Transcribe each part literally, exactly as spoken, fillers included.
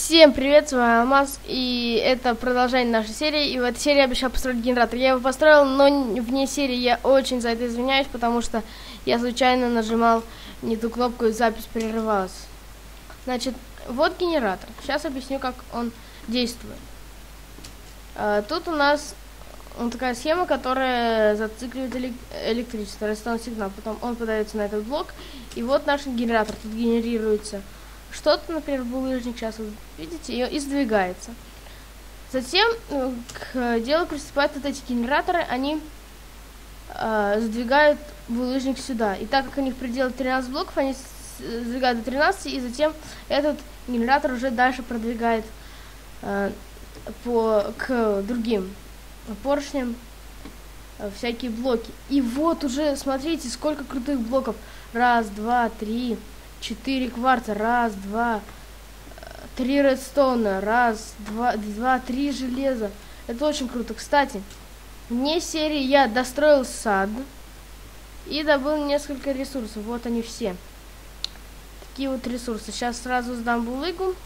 Всем привет, с вами Алмаз, и это продолжение нашей серии, и в этой серии я обещал построить генератор. Я его построил, но вне серии я очень за это извиняюсь, потому что я случайно нажимал не ту кнопку, и запись прерывалась. Значит, вот генератор. Сейчас объясню, как он действует. А, тут у нас вот такая схема, которая зацикливает электричество, растет сигнал, потом он подается на этот блок, и вот наш генератор. Тут генерируется что-то, например, булыжник, сейчас вот видите, и сдвигается. Затем к делу приступают вот эти генераторы, они э, сдвигают булыжник сюда. И так как у них предел тринадцать блоков, они сдвигают до тринадцати, и затем этот генератор уже дальше продвигает э, по, к другим поршням э, всякие блоки. И вот уже, смотрите, сколько крутых блоков. Раз, два, три... Четыре кварца, раз, два, три редстоуна, раз, два, два, три железа. Это очень круто. Кстати, вне серии я достроил сад и добыл несколько ресурсов. Вот они все. Такие вот ресурсы. Сейчас сразу сдам булыгу.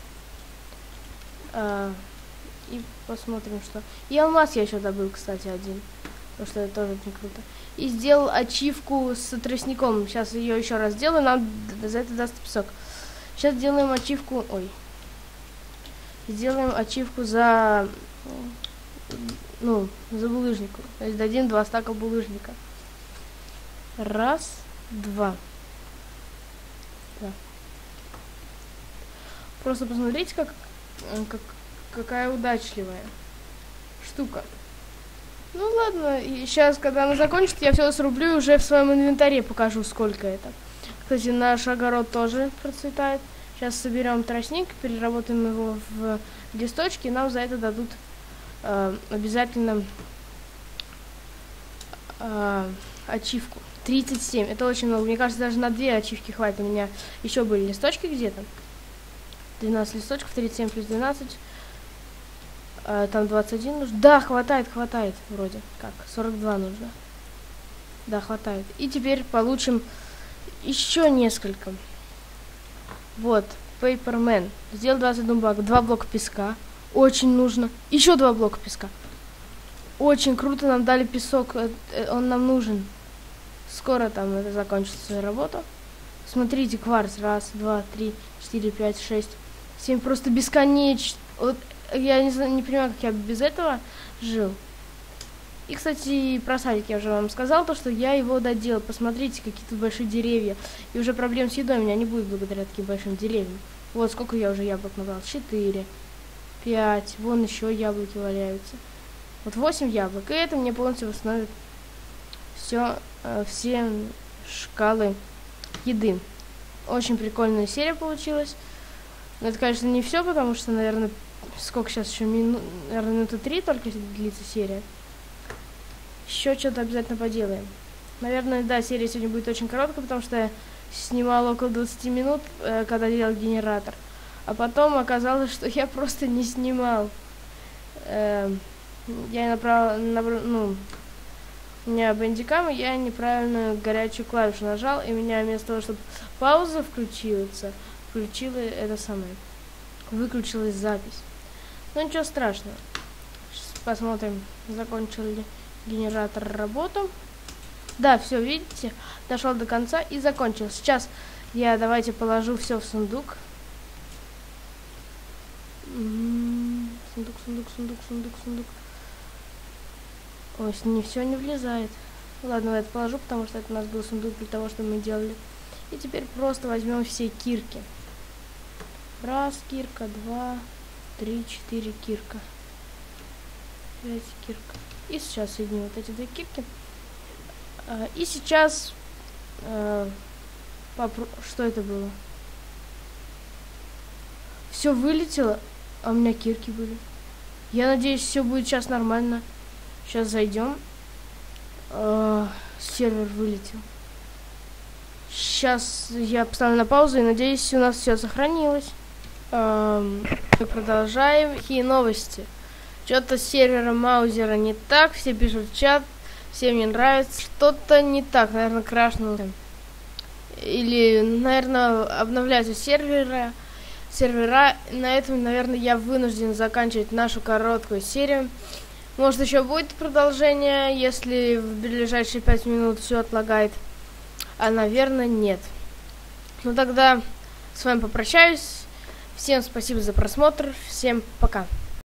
А, и посмотрим, что... И алмаз я еще добыл, кстати, один. Потому что это тоже очень круто. И сделал ачивку с тростником. Сейчас ее еще раз сделаю, нам за это даст песок. Сейчас делаем ачивку. Ой. Сделаем ачивку за. Ну, за булыжнику. То есть дадим два стака булыжника. Раз, два. Да. Просто посмотрите, как, как какая удачливая штука. Ну ладно, и сейчас, когда она закончит, я все срублю и уже в своем инвентаре покажу, сколько это. Кстати, наш огород тоже процветает. Сейчас соберем тростник, переработаем его в листочки, и нам за это дадут э, обязательно э, ачивку. тридцать семь, это очень много. Мне кажется, даже на две ачивки хватит. У меня еще были листочки где-то. двенадцать листочков, тридцать семь плюс двенадцать. Там двадцать один нужно. Да, хватает, хватает вроде. Как? сорок два нужно. Да, хватает. И теперь получим еще несколько. Вот, Paperman. Сделал двадцать один блок. Два блока песка. Очень нужно. Еще два блока песка. Очень круто, нам дали песок. Он нам нужен. Скоро там это закончится свою работу. Смотрите, кварц. Раз, два, три, четыре, пять, шесть, семь. Просто бесконечно. Вот. Я не, знаю, не понимаю, как я без этого жил. И, кстати, про садик я уже вам сказал, то, что я его доделал. Посмотрите, какие тут большие деревья. И уже проблем с едой у меня не будет благодаря таким большим деревьям. Вот сколько я уже яблок набрал. Четыре, пять. Вон еще яблоки валяются. Вот восемь яблок. И это мне полностью восстановит все, э, все шкалы еды. Очень прикольная серия получилась. Но это, конечно, не все, потому что, наверное, сколько сейчас еще минут, наверное, минуты три только длится серия. Еще что-то обязательно поделаем. Наверное, да, серия сегодня будет очень короткая, потому что я снимал около двадцати минут, э, когда делал генератор. А потом оказалось, что я просто не снимал. Э, я направил, набр... ну, у меня бандикам, и я неправильно горячую клавишу нажал, и меня вместо того, чтобы пауза включилась, включила это самое. Выключилась запись. Ну ничего страшного. Сейчас посмотрим, закончил ли генератор работу. Да, все, видите, дошел до конца и закончил. Сейчас я давайте положу все в сундук. М-м-м, сундук, сундук, сундук, сундук, сундук. Ой, не все не влезает. Ладно, я это положу, потому что это у нас был сундук для того, что мы делали. И теперь просто возьмем все кирки. Раз кирка, два, три, четыре кирка, пять кирка. И сейчас соединю вот эти две кирки. А, и сейчас а, попро... что это было? Все вылетело, а у меня кирки были. Я надеюсь, все будет сейчас нормально. Сейчас зайдем. А, сервер вылетел. Сейчас я поставлю на паузу и надеюсь, у нас все сохранилось. Эм, мы продолжаем. Какие новости? Что-то с сервером Маузера не так. Все пишут в чат. Всем не нравится. Что-то не так. Наверное, крашнуло. Или, наверное, обновляются серверы. сервера. На этом, наверное, я вынужден заканчивать нашу короткую серию. Может, еще будет продолжение, если в ближайшие пять минут все отлагает. А, наверное, нет. Ну, тогда с вами попрощаюсь. Всем спасибо за просмотр. Всем пока.